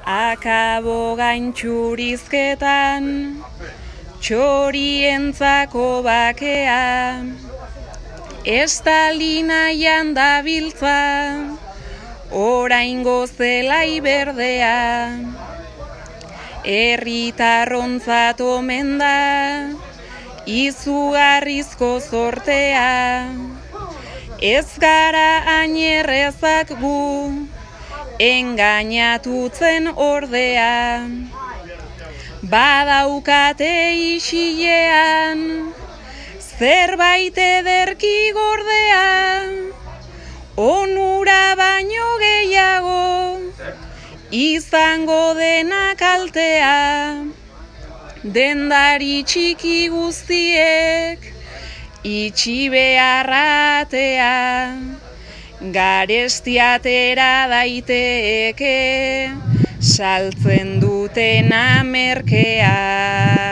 Akabo gaintxurizketan, txorientzako bakea, Estalinayan dabiltza, oraingo zelai berdea, herritarrontzat omen da, izugarrizko zortea, ez gara hain errezak gu, engainatutzen ordea, badaukate isilean, zerbait ederki gordea, onura baino gehiago, izango dena kaltea, dendari txiki guztiek, itxi beharratea, garestiatera daiteke, saltzen dutena merkea.